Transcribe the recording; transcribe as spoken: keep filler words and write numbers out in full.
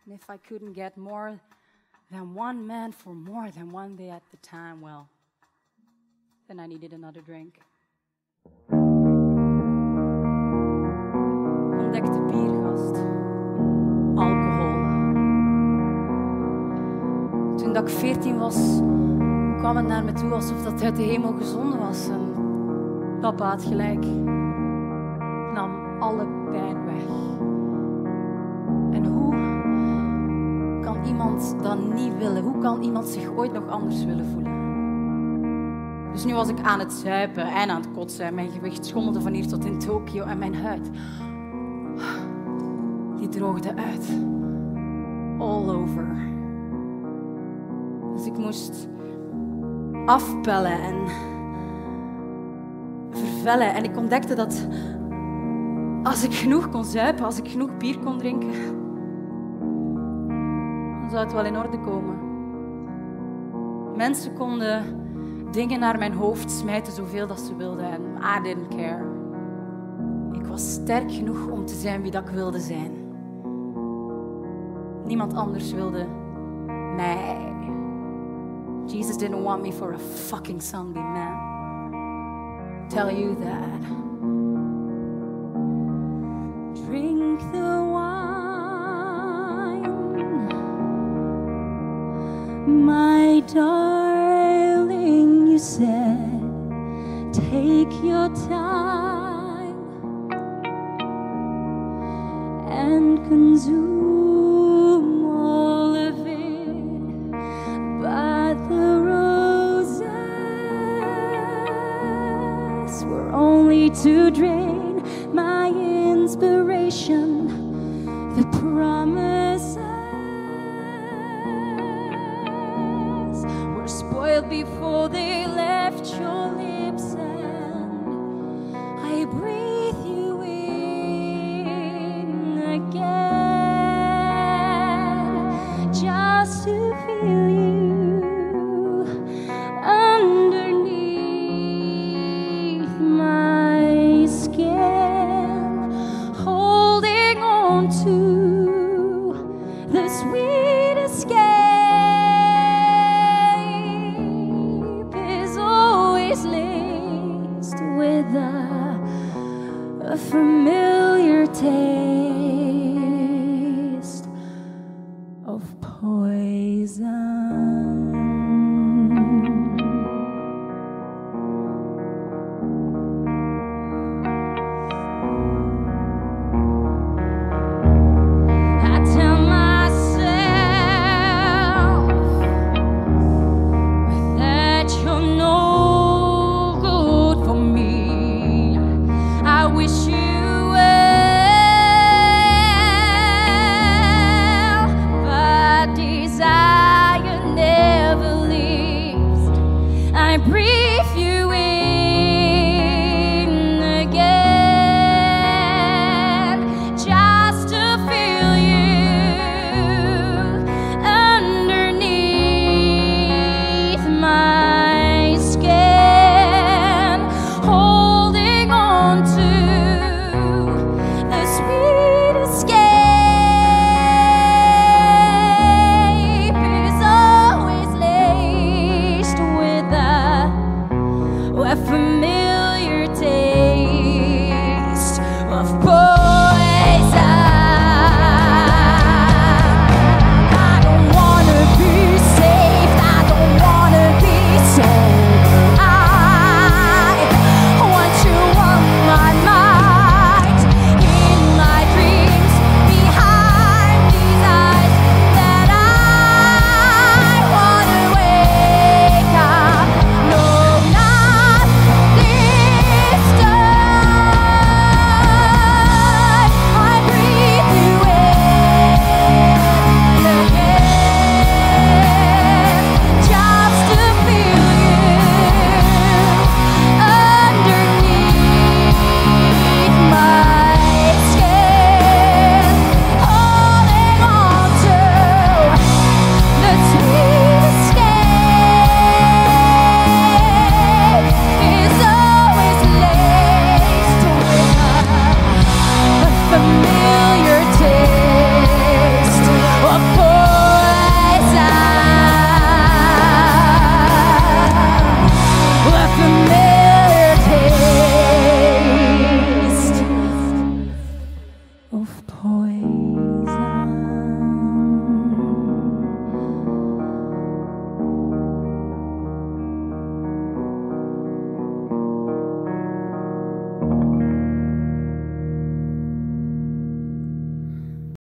And if I couldn't get more than one man for more than one day at the time, well, then I needed another drink. Ontdekte biergast. Alcohol. Toen dat ik veertien was, kwam het naar me toe alsof dat uit de hemel gezonden was. En papa had gelijk. Nam alle pijn weg. En hoe kan iemand dat niet willen? Hoe kan iemand zich ooit nog anders willen voelen? Dus nu was ik aan het zuipen en aan het kotsen. Mijn gewicht schommelde van hier tot in Tokio. En mijn huid, die droogde uit. All over. Dus ik moest afpellen en vervellen. En ik ontdekte dat als ik genoeg kon zuipen, als ik genoeg bier kon drinken, dan zou het wel in orde komen. Mensen konden dingen naar mijn hoofd smijten zoveel dat ze wilden en I didn't care. Ik was sterk genoeg om te zijn wie dat ik wilde zijn. Niemand anders wilde mij. Jesus didn't want me for a fucking sunbeam, man. Tell you that. Drink the wine, my darling, you said, take your time and consume all of it, but the roses were only to drain my inspiration, the promises were spoiled before they left your lips, and I breathe you in again just to feel you underneath my skin, holding on to the sweet escape is always laced with a, a familiar taste of poison.